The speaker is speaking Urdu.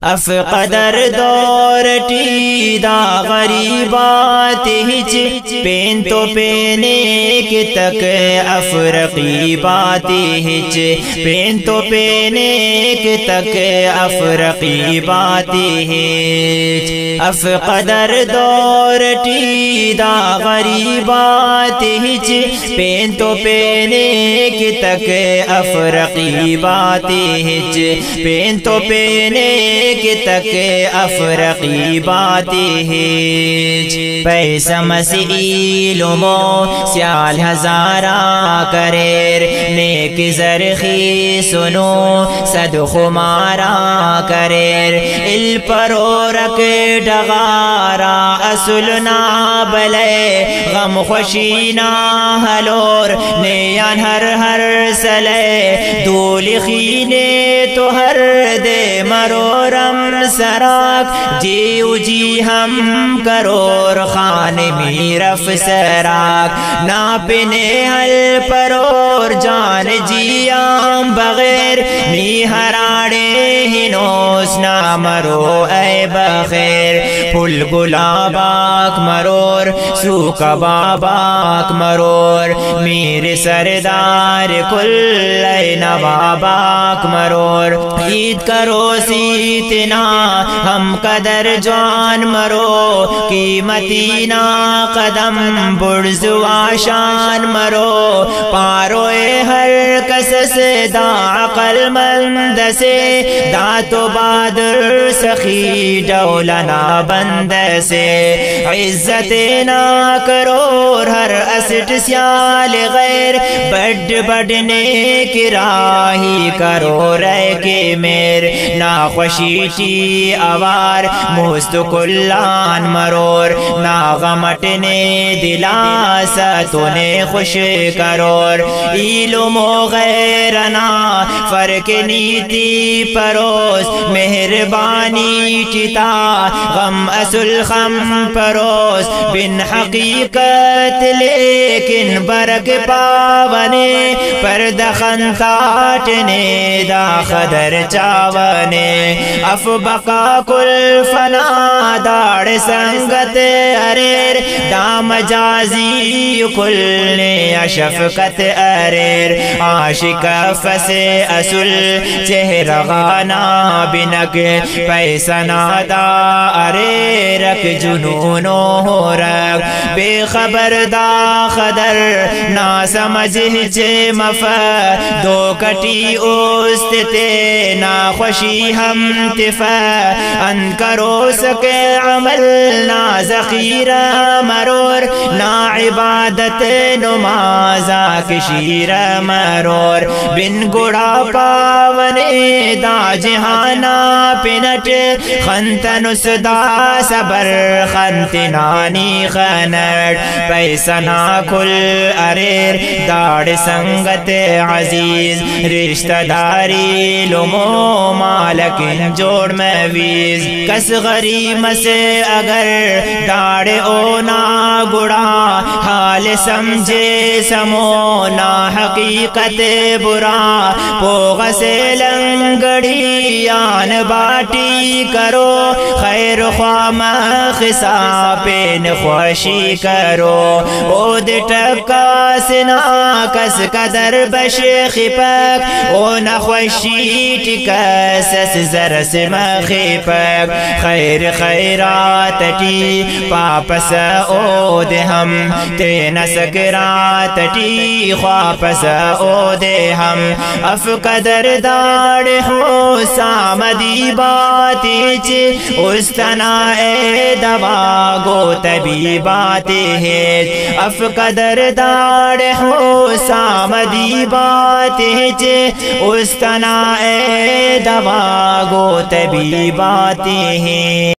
اف قدر دورٹی دا غریبات ہچ پین تو پینے کے تک اف رقیبات ہچ پین تو پینے کے تک اف رقیبات ہچ اف قدر دورٹی دا غریبات ہچ پین تو پینے کے تک اف رقیبات ہچ پین تو پینے کے تک اف رقیبات ہچ پیسہ مسئیل مو سیال ہزارہ کریر نیک زرخی سنو صد خمارا کریر ال پرورک ڈغارا اسلنا بلے غم خوشینا ہلور نیان ہر سلے دولی خینے تو ہر دے مرورم سراک جیو جی ہم کرور خان میرف سراک ناپنے حل پرور جان جیام بغیر می ہراڑے ہنوس نا مرو اے بخیر پھل گلاباک مرور سوکا باباک مرور میرے سردار کل اے نواباک مرور عید کرو سیتنا ہم قدر جوان مرو قیمتی نا قدم برزوا شان مرو پاروئے ہر کس سے دا عقل مند سے دا تو بادر سخی ڈولنا بند سے عزت نا کرور ہر اسٹ سیال غیر بڑنے کی راہی کرو رہ کے میر نا خوشیٹی اوار موست کلان مرور نا غمٹنے دلاستنے خوش کرور علم و غیرنا فرق نیتی پروس مہربانی ٹتا غم اصل خم پروس بن حقیقت لیکن برگ پاونے پردخن تاٹنے دا خدر چاونے اف بقا کل فنا داڑ سنگت اریر دام جازی کل نے شفقت اریر عاشق فس اصل چہرہ غانا بنک پیسہ نادا اریرک جنونو ہو رک بے خبر دا خدر نا سمجھ چے مفا دو کٹی اوستتے نا خوشی ہم تفا ان کرو سکے عمل نا ذخیرہ مرور نا عبادت نمازا کشیرہ مرور بن گڑا پاونے دا جہانا پنٹ خنتنس دا صبر خنتنانی خنٹ پیسہ نا کل اریر داڑ سنگت عزیز رشتہ داری لمو مالک جوڑ میں ویز کس غریم سے اگر داڑے اونا گڑا حال سمجھے سمونا حقیقت برا پوغ سے لنگڑی آن باٹی کرو خیر خوام خسا پین خوشی کرو اود ٹکا سنا کس قدر بشیخ پک او نخوشی ٹکس زرس مخیپک خیر خیرات ٹی پاپس اود ہم تین سکرات ٹی خواپس اود ہم اف قدر داڑ ہو سامدی باتی چی استنا اے دوا گو تبی باتی ہے اف قدر داڑ ہو سامدی باتی چی استنا اے دوا گو تبی باتی ہیں